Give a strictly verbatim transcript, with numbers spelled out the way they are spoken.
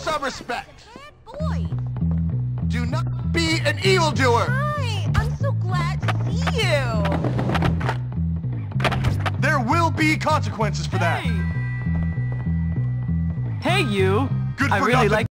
some respect. Bad boy. Do not be an evildoer. Hi, I'm so glad to see you. There will be consequences for that. Hey, you. Good I for really nothing. like